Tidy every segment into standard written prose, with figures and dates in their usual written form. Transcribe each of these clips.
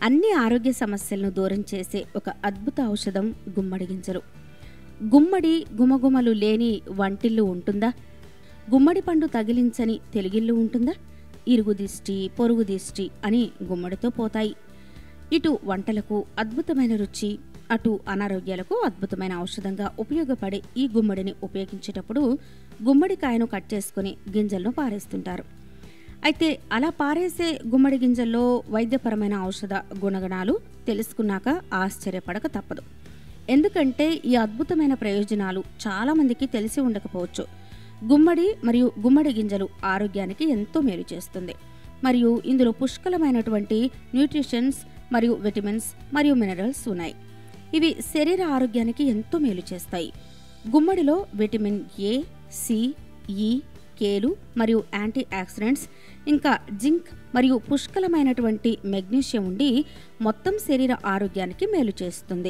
అన్ని ఆరోగ్య సమస్యలను దూరం చేసే ఒక అద్భుత ఔషధం గుమ్మడి గింజలు. గుమ్మడి గుమగుమలు లేని వంటిల్లు ఉంటుందా? గుమ్మడి పండు తగిలించని తెలుగిల్లు ఉంటుందా? ఇరుగు దిష్టి, పొరుగు దిష్టి అని గుమ్మడితో పోతాయి. ఇటు వంటలకు అద్భుతమైన రుచి, అటు అనారోగ్యాలకు అద్భుతమైన ఔషధంగా ఉపయోగపడే ఈ గుమ్మడిని ఉపయోగించేటప్పుడు గుమ్మడికాయను కట్ చేసుకుని గింజలను పారేస్తుంటారు. అయితే అలా పారేసే గుమ్మడి గింజల్లో వైద్యపరమైన ఔషధ గుణగణాలు తెలుసుకున్నాక ఆశ్చర్యపడక తప్పదు. ఎందుకంటే ఈ అద్భుతమైన ప్రయోజనాలు చాలామందికి తెలిసి ఉండకపోవచ్చు. గుమ్మడి మరియు గుమ్మడి గింజలు ఆరోగ్యానికి ఎంతో మేలు చేస్తుంది. మరియు ఇందులో పుష్కలమైనటువంటి న్యూట్రిషన్స్ మరియు విటమిన్స్ మరియు మినరల్స్ ఉన్నాయి. ఇవి శరీర ఆరోగ్యానికి ఎంతో మేలు చేస్తాయి. గుమ్మడిలో విటమిన్ ఏ, సి, ఈ, కేలు మరియు యాంటీ ఆక్సిడెంట్స్, ఇంకా జింక్ మరియు పుష్కలమైనటువంటి మెగ్నీషియం ఉండి మొత్తం శరీర ఆరోగ్యానికి మేలు చేస్తుంది.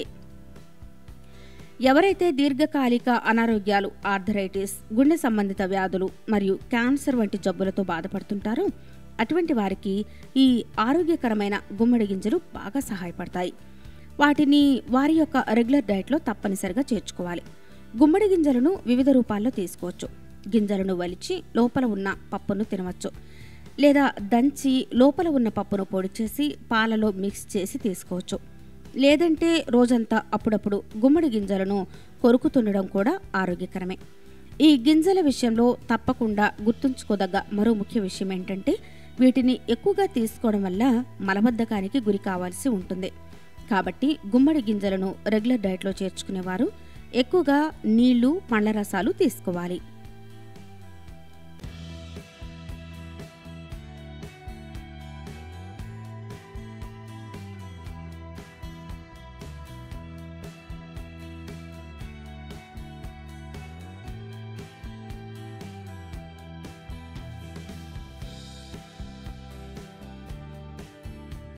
ఎవరైతే దీర్ఘకాలిక అనారోగ్యాలు, ఆర్థరైటిస్, గుండె సంబంధిత వ్యాధులు మరియు క్యాన్సర్ వంటి జబ్బులతో బాధపడుతుంటారో అటువంటి వారికి ఈ ఆరోగ్యకరమైన గుమ్మడి గింజలు బాగా సహాయపడతాయి. వాటిని వారి యొక్క రెగ్యులర్ డైట్లో తప్పనిసరిగా చేర్చుకోవాలి. గుమ్మడి గింజలను వివిధ రూపాల్లో తీసుకోవచ్చు. గింజలను వలిచి లోపల ఉన్న పప్పును తినవచ్చు, లేదా దంచి లోపల ఉన్న పప్పును పొడి చేసి పాలలో మిక్స్ చేసి తీసుకోవచ్చు. లేదంటే రోజంతా అప్పుడప్పుడు గుమ్మడి గింజలను కొరుకుతుండడం కూడా ఆరోగ్యకరమే. ఈ గింజల విషయంలో తప్పకుండా గుర్తుంచుకోదగ్గ మరో ముఖ్య విషయం ఏంటంటే వీటిని ఎక్కువగా తీసుకోవడం వల్ల మలబద్ధకానికి గురి కావాల్సి ఉంటుంది. కాబట్టి గుమ్మడి గింజలను రెగ్యులర్ డైట్లో చేర్చుకునేవారు ఎక్కువగా నీళ్లు, పండ్ల రసాలు తీసుకోవాలి.